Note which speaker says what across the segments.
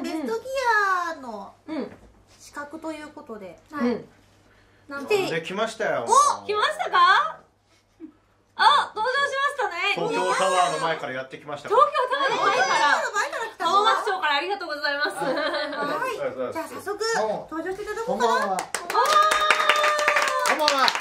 Speaker 1: ベストギアの資格ということで、
Speaker 2: なんで来ましたよ。
Speaker 3: 来ましたか？あ、登場しましたね。
Speaker 2: 東京タワーの前からやってきました。
Speaker 3: 東京タワーの前から浜松町からありがとうございます。
Speaker 1: はい、じゃあ早速登場していただこうかな。
Speaker 4: こんばんは。こんばんは。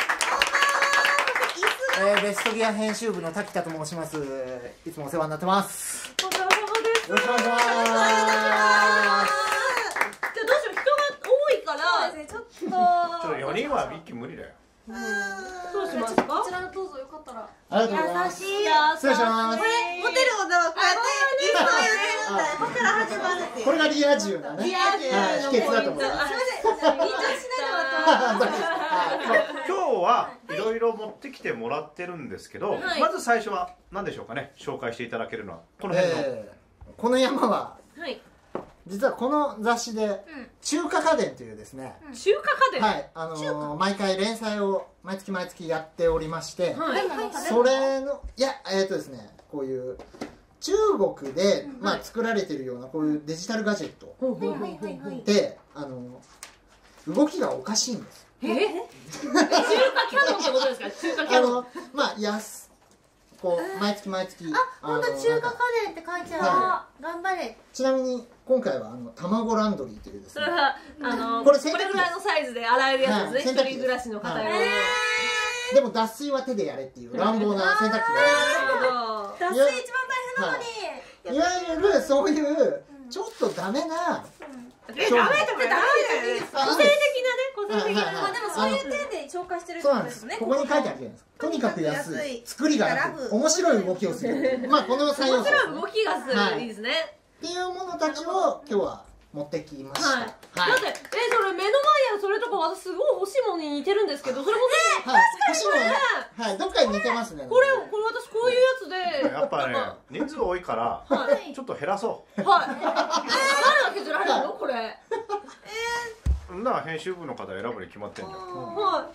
Speaker 4: ベストギア編集部の滝田と申します。いつもお世話になってます。
Speaker 3: お疲れ様です。
Speaker 4: よろしくお願いします。
Speaker 3: じゃあどうしよう、人が多いから。
Speaker 1: ちょっと
Speaker 2: 4人は一気無理だよ。
Speaker 3: どうしますか？
Speaker 1: こちらどうぞ、よかったら。
Speaker 4: ありがとうございます。
Speaker 1: 優しい。
Speaker 4: 失礼します。
Speaker 1: これモテる女はこうやっていつも言ってるんだ。ここから始まるっていう。
Speaker 4: これがリア充だね。
Speaker 3: リア充の
Speaker 4: 秘訣だと思います。
Speaker 1: すみません、緊張しないでもらって
Speaker 2: 今日はいろいろ持ってきてもらってるんですけど、まず最初は何でしょうかね、紹介していただけるのはこの辺の、
Speaker 4: この山は
Speaker 3: はい。
Speaker 4: 実はこの雑誌で中華家電というですね、
Speaker 3: 中華家電。
Speaker 4: はい毎回連載を毎月やっておりまして、
Speaker 3: はい。
Speaker 4: それのですね、こういう中国で作られてるようなこういうデジタルガジェットで動きがおかしいんです。
Speaker 3: 中華キャノンってことですか？中華キャノン。
Speaker 4: こう毎月
Speaker 1: 本当中華家電って書いてある。頑張れ。
Speaker 4: ちなみに今回は卵ランドリーというですね、
Speaker 3: それはこれぐらいのサイズで洗えるやつですね。一人暮らしの方用の。
Speaker 4: でも脱水は手でやれっていう乱暴な洗濯機があるんですけど、
Speaker 1: 脱水一番大変なのに。
Speaker 4: いわゆるそういうちょっとダメな
Speaker 1: ダメだよ。
Speaker 3: 個性的なね、個性的な。
Speaker 1: でもそういう点で紹介してるって
Speaker 4: そうなんです。
Speaker 1: ことですね。
Speaker 4: ここに書いてあるじゃないですか。とにかく安い、作りが楽、面白い動きをする。この3要素。
Speaker 3: 面白い動きがする。いいですね。
Speaker 4: っていうものたちを今日は持ってきました。
Speaker 3: だってそれ目の前やそれとか私すごい欲しいものに似てるんですけど、それも
Speaker 4: はい、どっかに似てますね。
Speaker 3: これ私こういうやつで
Speaker 2: やっぱね人数多いからちょっと減らそ
Speaker 3: はい。誰が削られるのこれ？
Speaker 2: う。な編集部の方選ぶに決まってんじゃん。
Speaker 3: はい。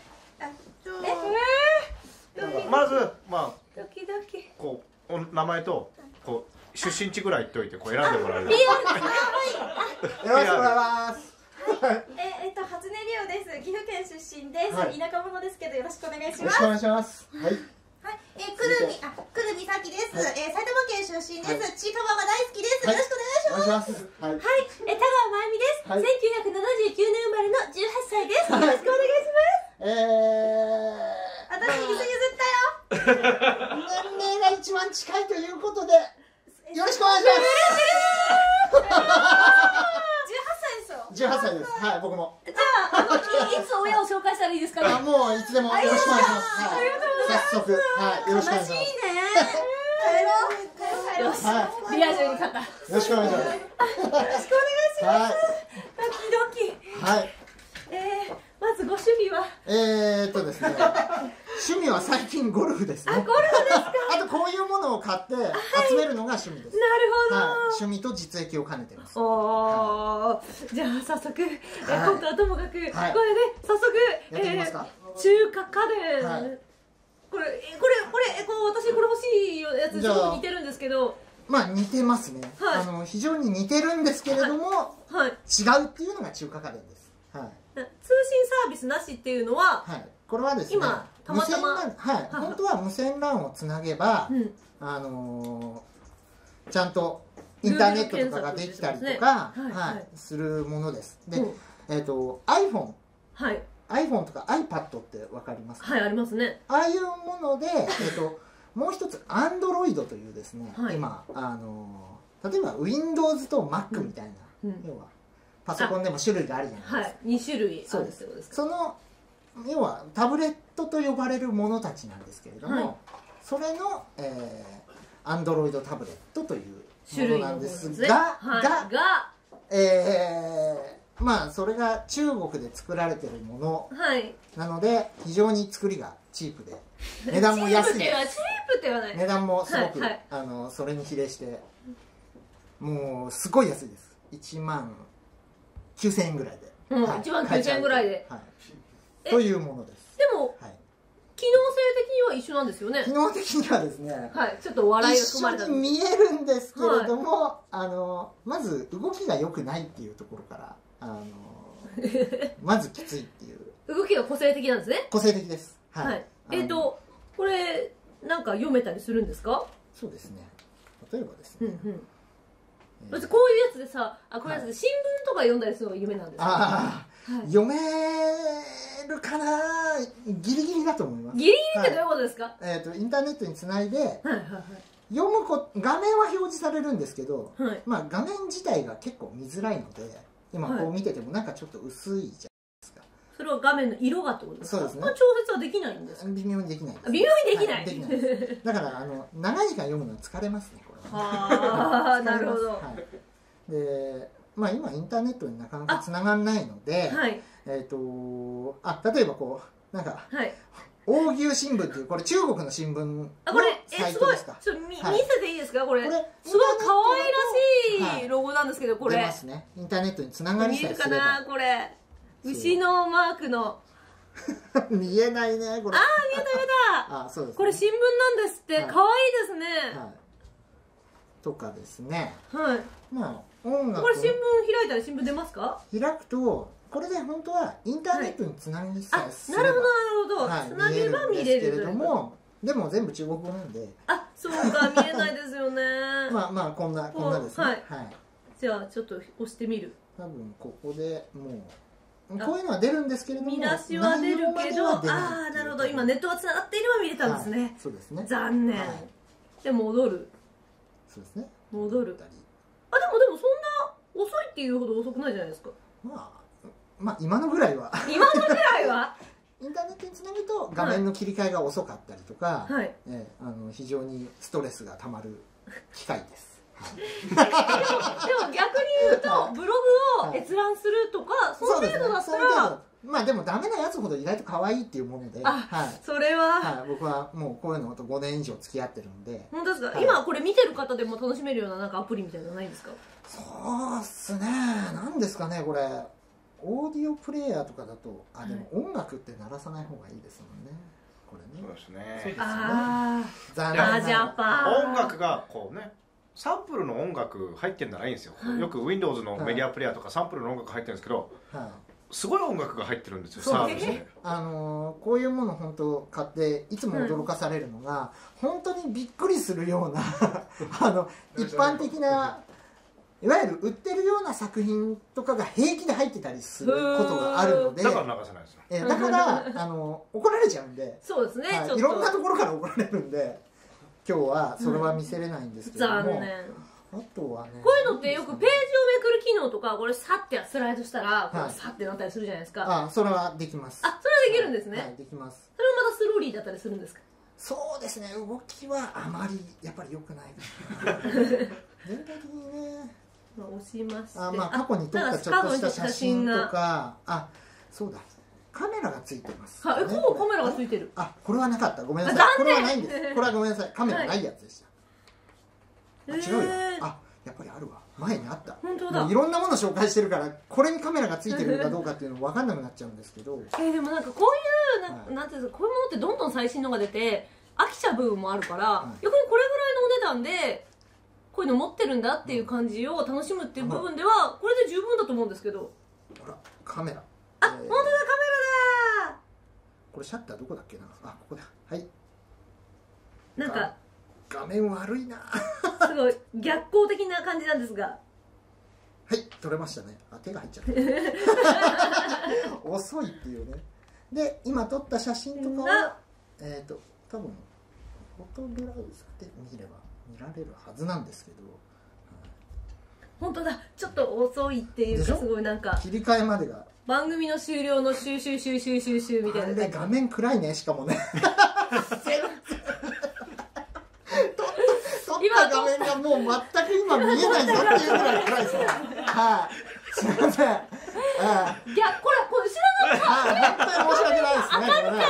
Speaker 2: まず
Speaker 3: ドキドキ。
Speaker 2: こう名前とこう出身地ぐらい言っておいてこう選んでもらえる。
Speaker 4: よろしくお願いします。
Speaker 1: 初音リオです。岐阜県出身です。田舎者ですけどよろしくお願いします。
Speaker 4: よろしくお願いします。はい。
Speaker 1: くるみさきです。埼玉県出身です。ちいかわが大好きです。よろしくお願いします。
Speaker 4: はい。
Speaker 1: 田川真由美です。1979年生まれの18歳です。よろしくお願いします。私に譲ったよ。
Speaker 4: 年齢が一番近いということでよろしくお願いします。18歳です。はい、僕も。
Speaker 3: じゃあいつ親を紹介したらいいですかね？
Speaker 4: もういつでもよろしくお願いします。早速、はい、よろしくお願いします。
Speaker 1: 悲しいね。帰ろう。
Speaker 3: よし、リア充に勝った。よ
Speaker 4: よろしくお願いします。
Speaker 1: よろしくお願いします。ドキドキ。
Speaker 4: はい。
Speaker 1: まずご趣味は？
Speaker 4: ですね。趣味は最近ゴルフですね。
Speaker 1: ゴルフですか？
Speaker 4: あとこういうものを買って集めるのが趣味です。
Speaker 1: なるほど。
Speaker 4: 趣味と実益を兼ねてます。
Speaker 3: おー、じゃあ早速今回はともかくこれで早速
Speaker 4: やってみますか？
Speaker 3: 中華家電。これ私これ欲しいやつちょっと似てるんですけど。
Speaker 4: 似てますね。非常に似てるんですけれども違うっていうのが中華家電です。
Speaker 3: 通信サービスなしっていうのは、
Speaker 4: これはですね、
Speaker 3: 今たまたま
Speaker 4: 本当は無線 LAN をつなげばちゃんとインターネットとかができたりとかするものです。で、iPhone とか iPad ってわかりますか？
Speaker 3: はい、ありますね。
Speaker 4: ああいうものでもう一つ Android というですね、今例えば Windows と Mac みたいな、要はパソコンでも種類があるじゃないですか。
Speaker 3: 2種類あるってことですか？
Speaker 4: その要はタブレットと呼ばれるものたちなんですけれども、それのAndroid タブレットというものなんですが、それが中国で作られてるものなので非常に作りがチープで値段も安いです。
Speaker 3: チープってはない。
Speaker 4: 値段もすごくそれに比例してもうすごい安いです。1万9000円ぐらいで。
Speaker 3: 1万9000円ぐらいで。
Speaker 4: というものです。
Speaker 3: でも機能性的にはは一緒なんですよね。
Speaker 4: 機能的にはですね、
Speaker 3: はい、ちょっと笑いが
Speaker 4: 一
Speaker 3: 含まれた
Speaker 4: 緒に見えるんですけれども、まず動きが良くないっていうところからまずきついっていう。
Speaker 3: 動きが個性的なんですね。
Speaker 4: 個性的です。はい。
Speaker 3: これなんか読めたりするんですか？
Speaker 4: そうですね。例えばですね。
Speaker 3: 私こういうやつでさ、こういうやつで新聞とか読んだりするのが夢なんですよ。
Speaker 4: 読めるかな、ギリギリだと思います。
Speaker 3: ギリギリってどういうことですか？
Speaker 4: インターネットにつないで読む画面は表示されるんですけど、まあ画面自体が結構見づらいので、今こう見ててもなんかちょっと薄いじゃないですか。
Speaker 3: それは画面の色がってことですか？そうですね。調節はできないんですか？
Speaker 4: 微妙にできないです。
Speaker 3: 微妙にできない。
Speaker 4: できないです。だから長い時間読むのは疲れますね、これは。
Speaker 3: ああ、なるほど。
Speaker 4: で、まあ今インターネットになかなか繋がんないので、例えばこうなんか王牛新聞っていうこれ中国の新聞のサイトですか。
Speaker 3: ちょっと見せていいですか？これすごい可愛らしいロゴなんですけど、これ
Speaker 4: 出ますね。インターネットに繋がりさえすれば。
Speaker 3: 見えるかな、これ。牛のマークの
Speaker 4: 見えないね、これ。
Speaker 3: ああ、見えた見えた。
Speaker 4: そうです。
Speaker 3: これ新聞なんですって。可愛いですね。
Speaker 4: とかですね。
Speaker 3: はい。
Speaker 4: まあ音楽。
Speaker 3: これ新聞開いたら新聞出ますか？
Speaker 4: 開くとこれで本当はインターネットにつなぎさえすれば、
Speaker 3: なるほどなるほど。つなげば見れる
Speaker 4: けれども、でも全部中国語なんで。
Speaker 3: そうか、見えないですよね。
Speaker 4: まあこんなですね。はい。
Speaker 3: じゃあちょっと押してみる。
Speaker 4: 多分ここでもうこういうのは出るんですけれども、
Speaker 3: 見出しは出るけど、なるほど、今ネットがつながっていれば見れたんですね。
Speaker 4: そうですね。
Speaker 3: 残念。で戻る。
Speaker 4: そうですね。
Speaker 3: 戻る。でもそんな遅いっていうほど遅くないじゃないですか。
Speaker 4: まあ今のぐらいは。
Speaker 3: 今のぐらいは。
Speaker 4: インターネットにつなぐと画面の切り替えが遅かったりとか、非常にストレスがたまる機械です。
Speaker 3: でも逆に言うとブログを閲覧するとかその程度だったら、
Speaker 4: まあでもダメなやつほど意外と可愛いっていうもので、
Speaker 3: それは
Speaker 4: 僕はもうこういうのと5年以上付き合ってるんで。
Speaker 3: 本当ですか？今これ見てる方でも楽しめるようななんかアプリみたいなのないんですか？
Speaker 4: そうっすね、なんですかね、これオーディオプレイヤーとかだとでも音楽って鳴らさない方がいいですもんね、これね。
Speaker 2: そうですね。
Speaker 4: そうですよね。
Speaker 3: ジャパン
Speaker 2: 音楽がこうね、サンプルの音楽入ってるならいいんですよ。よく Windows のメディアプレイヤーとかサンプルの音楽入ってるんですけど、すごい音楽が入ってるんですよ、サービスで。こ
Speaker 4: ういうもの本当買っていつも驚かされるのが、本当にびっくりするような一般的ないわゆる売ってるような作品とかが平気で入ってたりすることがあるので、
Speaker 2: だから流せないですよ。
Speaker 4: だから怒られちゃうんで、
Speaker 3: そうですね、
Speaker 4: いろんなところから怒られるんで、今日はそれは見せれないんですけども、
Speaker 3: 残念。
Speaker 4: あとはね、
Speaker 3: こういうのってよくページをめくる機能とか、これサッてスライドしたらサッてなったりするじゃないですか。
Speaker 4: それはできます。
Speaker 3: それはできるんですね。
Speaker 4: はい、できます。
Speaker 3: それはまたスローリーだったりするんですか？
Speaker 4: そうですね、動きはあまりやっぱり良くないですね。全体的にね、
Speaker 3: 押しまして、
Speaker 4: 過去に撮ったちょっとした写真とか、そうだ、カメラがついてます。
Speaker 3: ほぼカメラがついてる。
Speaker 4: これはなかった。ごめんなさい。これはないんです。これはごめんなさい。カメラないやつでした。違うよ。やっぱりあるわ。前にあった。
Speaker 3: 本当だ。
Speaker 4: いろんなもの紹介してるから、これにカメラがついてるかどうかっていうの分かんなくなっちゃうんですけど。
Speaker 3: でもなんかこういうなんていうんですか、こういうものってどんどん最新のが出て飽きちゃう部分もあるから、逆にこれぐらいのお値段でこういうの持ってるんだっていう感じを楽しむっていう部分ではこれで十分だと思うんですけど。
Speaker 4: ほら、カメラ。
Speaker 3: 本当だ、カメラだ。
Speaker 4: これシャッターどこだっけな。ここだ。はい。
Speaker 3: なんか
Speaker 4: 画面悪いな。
Speaker 3: すごい逆光的な感じなんですが。
Speaker 4: はい、撮れましたね。手が入っちゃった。遅いっていうね。で、今撮った写真とかは多分フォトブラウザで見れば見られるはずなんですけど。
Speaker 3: 本当だ、ちょっと遅いっていうか、すごいなんか
Speaker 4: 切り替えまでが
Speaker 3: 番組の終了のシューシューシューシューシューシューみたいな。
Speaker 4: で画面暗いね、しかもね。今画面がもう全く今見えないぞっていうぐらい暗いですね。はい。すみません。これ知らなかった。本当に申し訳ないですね。
Speaker 3: 明るかったから。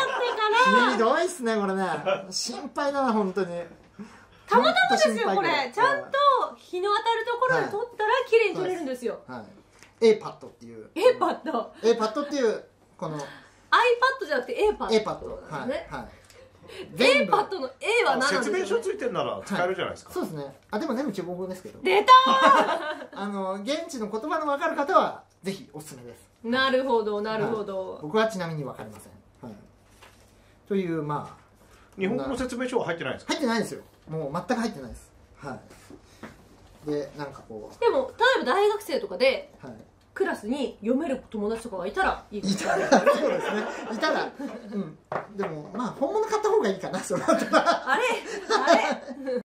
Speaker 4: ひどいっすね、これね。心配だな、本当に。
Speaker 3: たまたまですよ、これ。ちゃんと日の当たるところで撮ったら綺麗に撮れるんですよ。
Speaker 4: APAD っていう。
Speaker 3: APAD
Speaker 4: っていうこの
Speaker 3: iPad じゃなくて APAD
Speaker 4: なんですね。
Speaker 3: A パッドの A は何なんですか。
Speaker 2: 説明書ついてんなら使えるじゃないですか。
Speaker 4: そうですね。でも全部中国語ですけど。
Speaker 3: 出た
Speaker 4: 現地の言葉の分かる方はぜひおすすめです。
Speaker 3: なるほどなるほど。
Speaker 4: 僕はちなみに分かりません。という
Speaker 2: 日本語の説明書は入ってないんですか。
Speaker 4: 入ってないですよ。もう全く入ってないです。でなんかこう。
Speaker 3: でも例えば大学生とかで。クラスに読める友達とかがいたらいいです
Speaker 4: ね。そうですね。いたら、でも本物買った方がいいかな。その後は。
Speaker 3: あれ